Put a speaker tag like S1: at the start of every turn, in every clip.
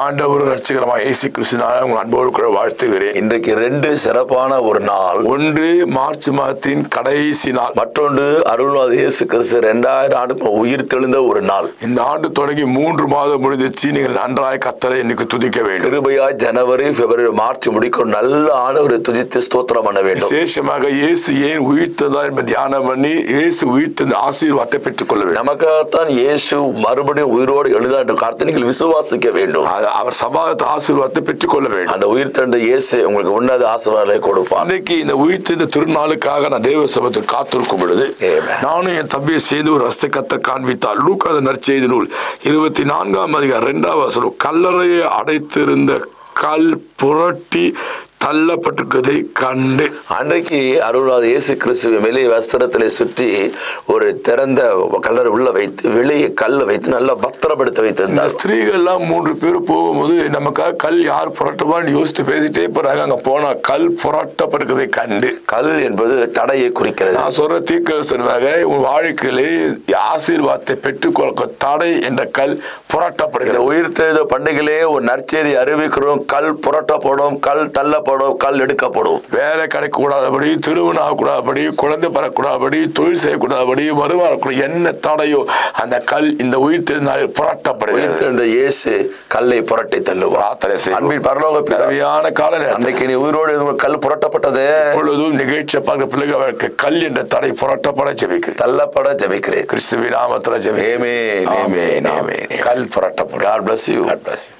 S1: ஆண்டவர் ரட்சகரமாக இயேசு கிறிஸ்துவினால் உங்கள் அன்போடு கூட வாழ்த்துகிறேன்.
S2: இன்றைக்கு 2 சிறப்பான ஒரு நாள்.
S1: ஒன்று மார்ச் மாதத்தின் கடைசி நாள்,
S2: மற்றொன்று அருள்நாதர் இயேசு கிறிஸ்து 2000 ஆண்டு உயிர் தெழுந்த ஒரு நாள்.
S1: இந்த ஆண்டு தொடங்கி 3 மாதம் முடிஞ்சிச்சு. நீங்கள் நன்றாய் கர்த்தரை இன்னைக்கு துதிக்க வேண்டும்.
S2: கிருபையா ஜனவரி பிப்ரவரி மார்ச் முடிக்க நல்ல ஆண்டவரை துதித்து ஸ்தோத்திரம் பண்ண வேண்டும்.
S1: விசேஷமாக இயேசு ஏன் உயிர்த்ததா என்பதை தியானம் பண்ணி இயேசு உயிர்த்த ஆசீர்வாதத்தை பெற்றுக்கொள்ள வேண்டும்.
S2: நமக்காகத்தான் இயேசு மறுபடியும் உயிரோடு எழுதா என்ற கருத்தை நீங்கள் விசுவாசிக்க வேண்டும்.
S1: அவர் சமாதான ஆசீர்வாதத்தை பெற்றுக்கொள்ள வேண்டும்.
S2: அந்த உயிர்த்தெழுந்த இயேசு உங்களுக்கு உன்னத ஆசீர்வாதங்களை கொடுப்பார்.
S1: அன்னைக்கு இந்த உயிர்த்தெழுந்த திருநாளுக்காக நான் தேவ சபத்தில் காத்திருக்கும் பொழுது நானும் என் தம்பியை சேர்ந்து ஒரு ரஸ்தை கத்த காண்பித்தார். லூக்கா நற்செய்தி நூல் 24ஆம் அதிகாரம் 2ஆம் வசனம், கல்லறையை அடைத்திருந்த கல் புரட்டி தள்ளப்பட்டிருக்கிறதை கண்டு.
S2: அன்றைக்கு அருள்நாதர் இயேசு கிறிஸ்துவை வெளியே வஸ்திரத்திலே சுற்றி ஒரு திறந்த கல்லறை உள்ள வைத்து வெளியே கல் வைத்து நல்லா பத்திரப்படுத்த வைத்திருந்தார்.
S1: ஸ்திரீகள் எல்லாம் 3 பேர் போகும்போது நமக்காக கல் யார் புரட்டுவான்னு யோசித்து பேசிட்டே போறாங்க. அங்க போனா கல் புரட்டப்பட்டிருக்கிறதை கண்டு.
S2: கல் என்பது தடையை குறிக்கிறது.
S1: நான் சொல்ற தீர்க்கதரிசனமாக உன் வாழ்க்கையிலே ஆசீர்வாதத்தை பெற்றுக்கொள்ள தடை என்ற கல் புரட்டப்படுகிறது.
S2: உயிர்த்தெழுந்த பண்டிகையிலே ஒரு நற்செய்தி அறிவிக்கிறோம். கல் புரட்டப்படும், கல் தள்ளப்படும், கல் எடுக்கப்படும்.
S1: வேலை கிடைக்க கூடாதபடி, திருமணம் ஆகக்கூடாதபடி, குழந்தை பெறக்கூடாதபடி, தொழில் செய்யக்கூடாதபடி, வருமானம் என்ன தடையோ அந்த கல் இந்த உயிர்த்தெழுந்த புரட்டப்படுகிறது.
S2: இயேசு கல்லை புரட்டி தள்ளுவார். அன்பின் பரலோக பிறவியான கால அன்றைக்கு நீ உயிரோடு கல் புரட்டப்பட்டது.
S1: எப்பொழுதும் நிகழ்ச்சியை பார்க்க பிள்ளைகளுக்கு கல் என்ற தடை புரட்டப்பட ஜெபிக்கிறேன்,
S2: தள்ளப்பட ஜெபிக்கிறேன்.
S1: கிறிஸ்துவின் நாமத்தில் ஜெபிக்கிறேன். ஆமென், ஆமென். கல் புரட்டப்படும். God bless you. God bless you.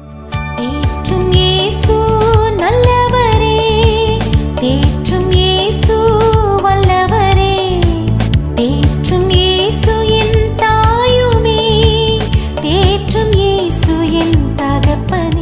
S3: தேற்றும் இயேசு நல்லவரே, தேற்றும் இயேசு வல்லவரே, தேற்றும் இயேசு என் தாயுமே, தேற்றும் இயேசு என் தகப்பனே.